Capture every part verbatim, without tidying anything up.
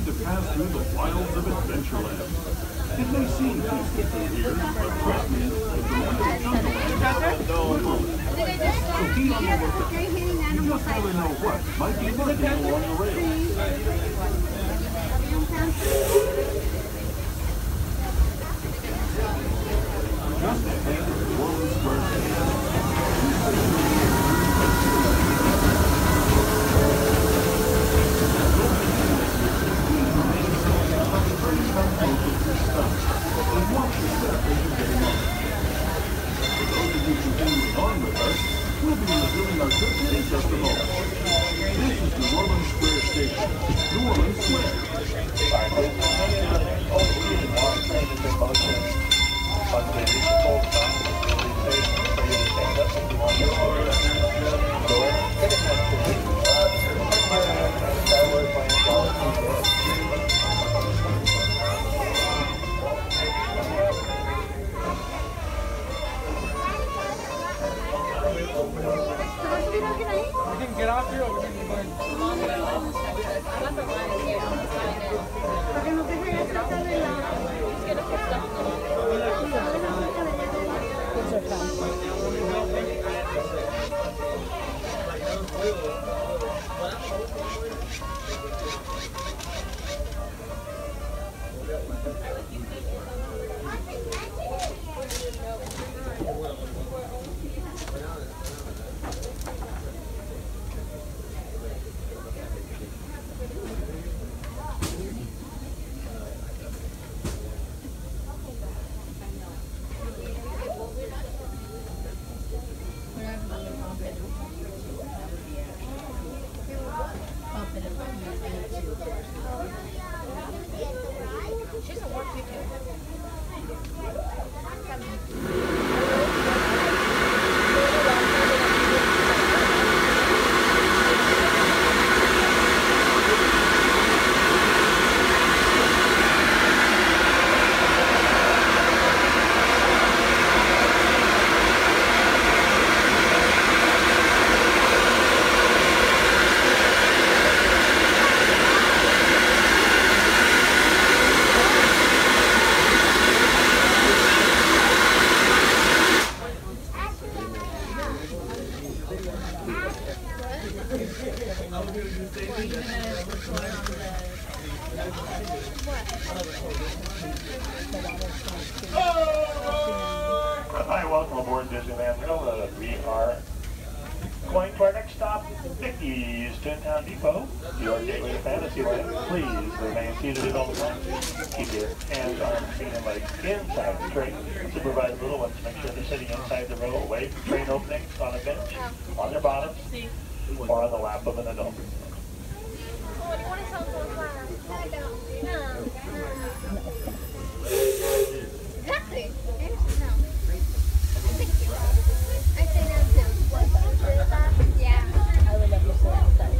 need to pass through the wilds of Adventureland. It may seem peaceful through here, but trust me, it's a real jungle. So be on the lookout. You just never know what might be lurking along the rails. Just ahead of the Orleans Square Station. And watch your step as you get along. For those of you continuing on with us, we'll be resuming our trip in just a moment. This is New Orleans Square Station. New Orleans Square. We can get off here or we can go Hi, welcome aboard Disneyland. We are going to our next stop, Mickey's Toontown Depot, your gateway to Fantasyland. Please remain seated at all times. Keep your hands, arms, feet, and legs inside the train. Supervise little ones to make sure they're sitting inside the row away from train openings, on a bench, on their bottoms, or on the lap of an adult. Exactly. No. I say no too. Yeah. I would love to sit outside.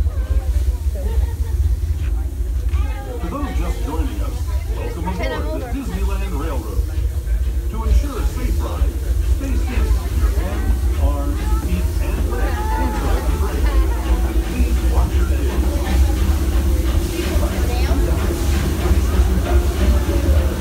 For those just joining us, welcome aboard the Disneyland Railroad. To ensure a safe ride, stay still with your hands, arms, feet, and legs inside the train. And please watch your head.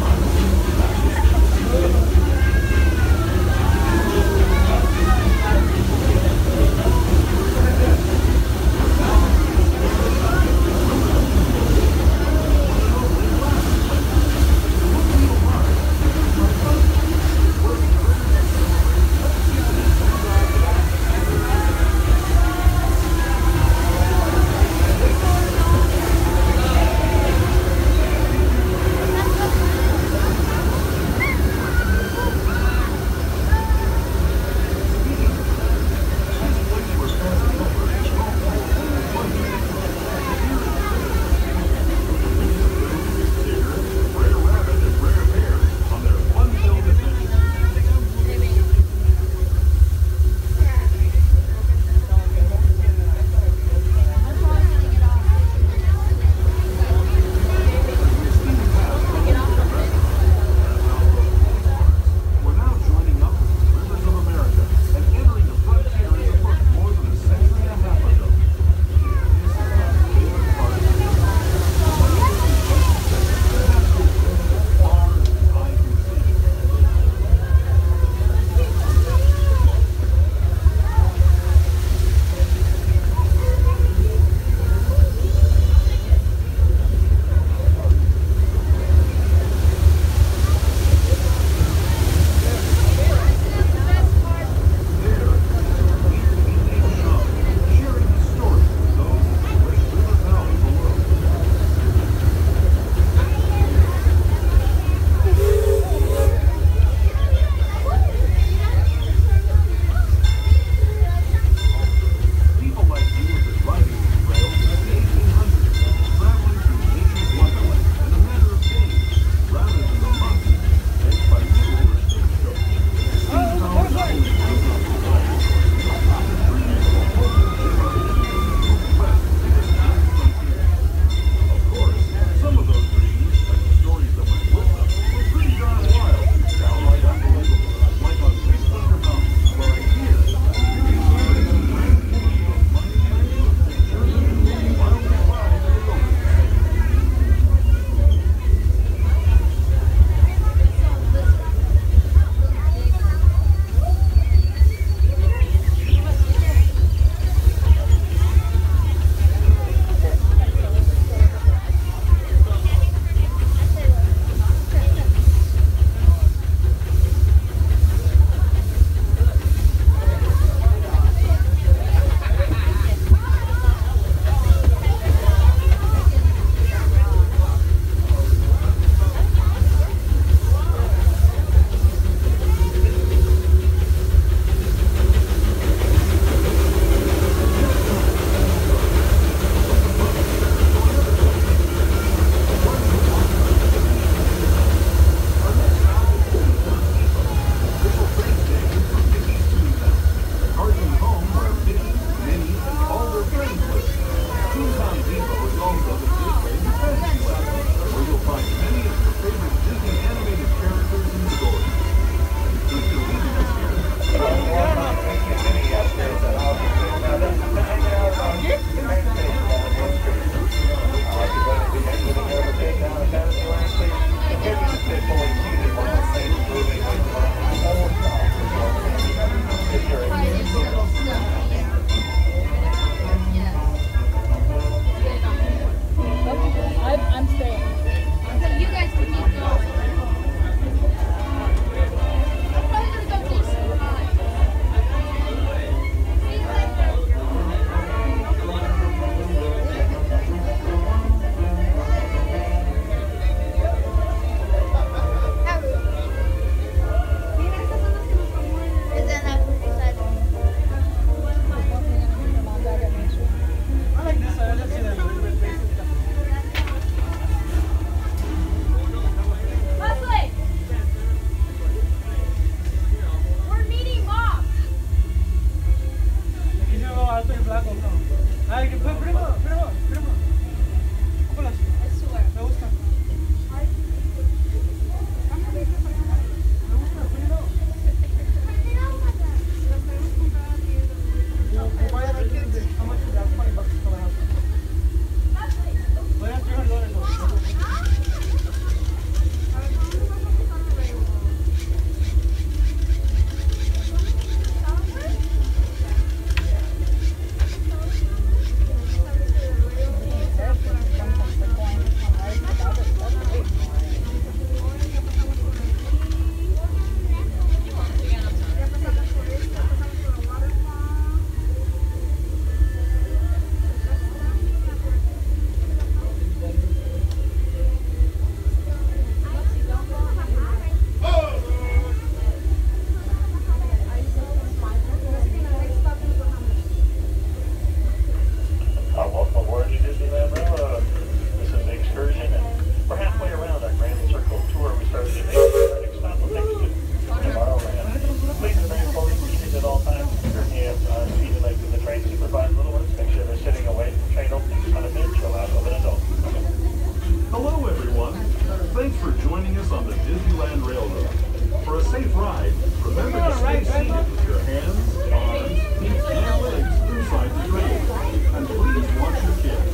safe ride, remember to stay seated with your hands, arms, feet, and legs inside the train. And please watch your kids.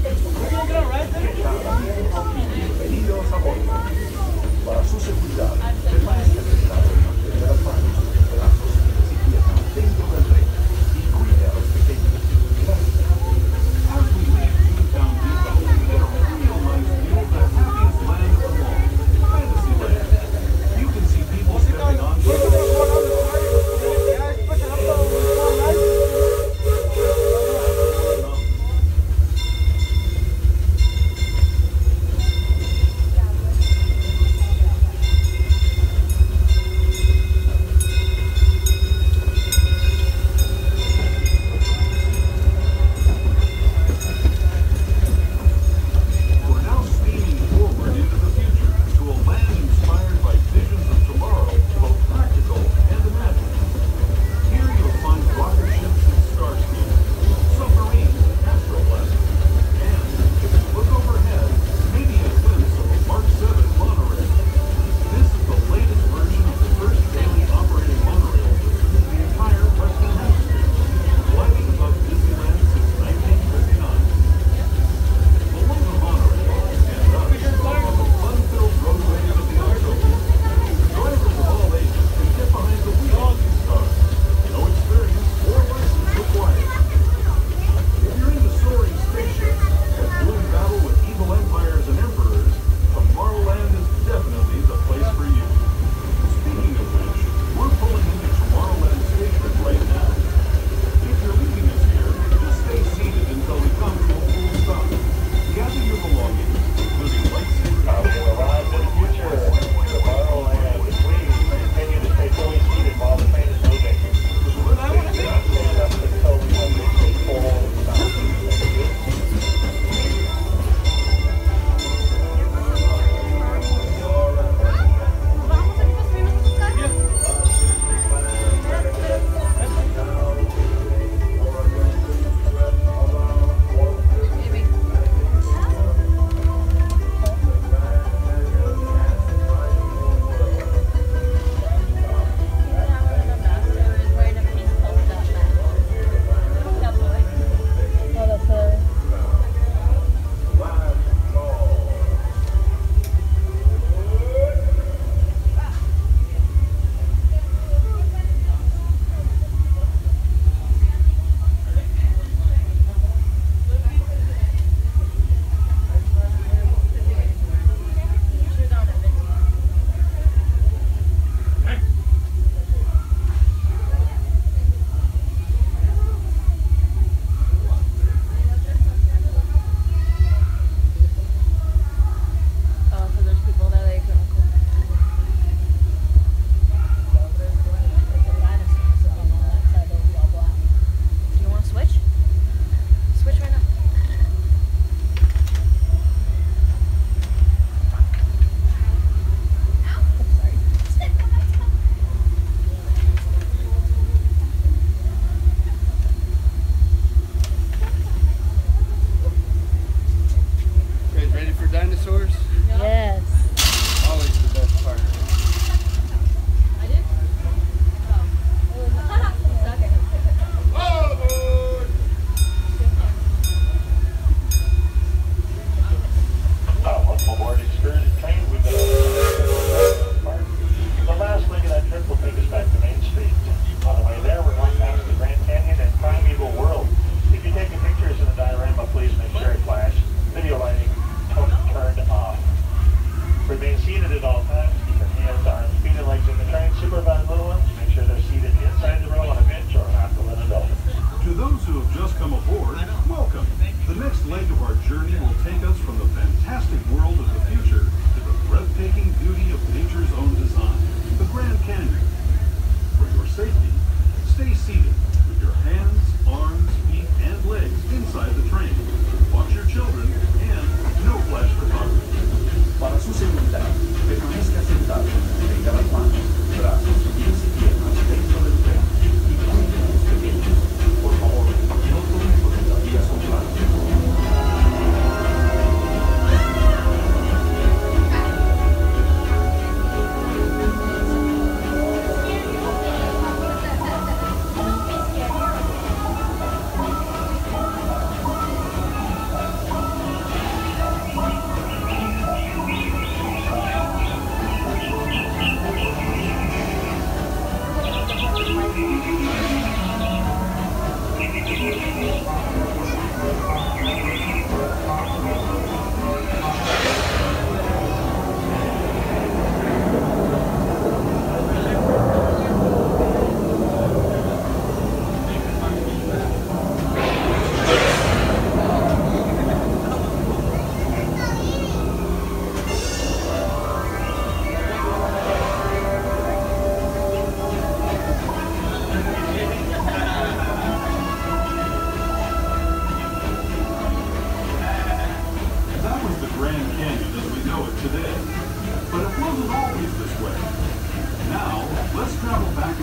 Bienvenidos a bordo. Para su seguridad, permanezca sentado en la primera fila de sus brazos y bicicleta dentro del tren y cuide a los pequeños. Gracias. As we leave Toontown Depot, we get a real nice view of the happiest land of them all, Fantasyland. You can see people stepping on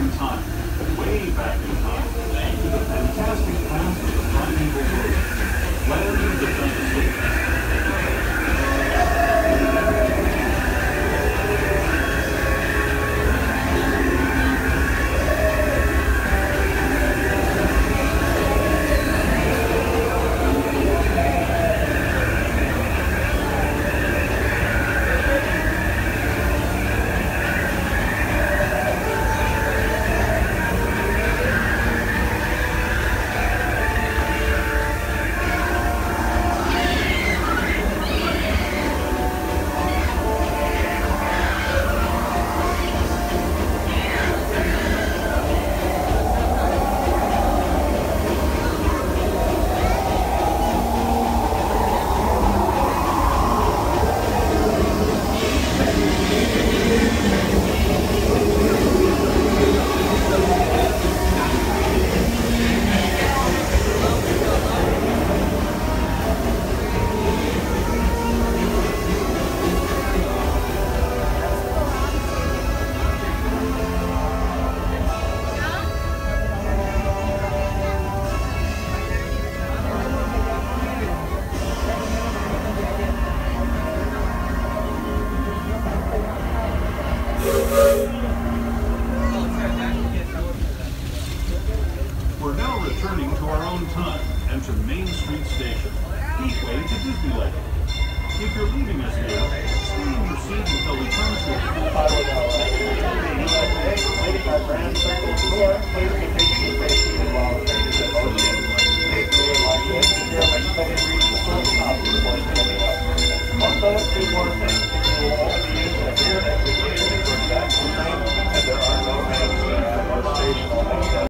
in time, way back in time, to the fantastic past of the primeval world, land of the dinosaurs. We're now returning to our own time and to Main Street Station, gateway to Disneyland. If you're leaving us here, stay in your seat until we come to a